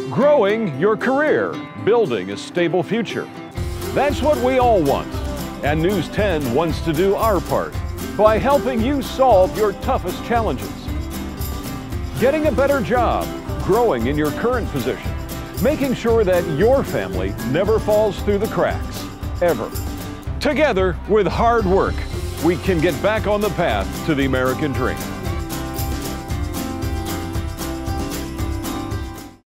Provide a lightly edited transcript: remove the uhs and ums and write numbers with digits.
growing your career, building a stable future. That's what we all want. And News 10 wants to do our part by helping you solve your toughest challenges. Getting a better job, growing in your current position, making sure that your family never falls through the cracks, ever. Together, with hard work, we can get back on the path to the American dream.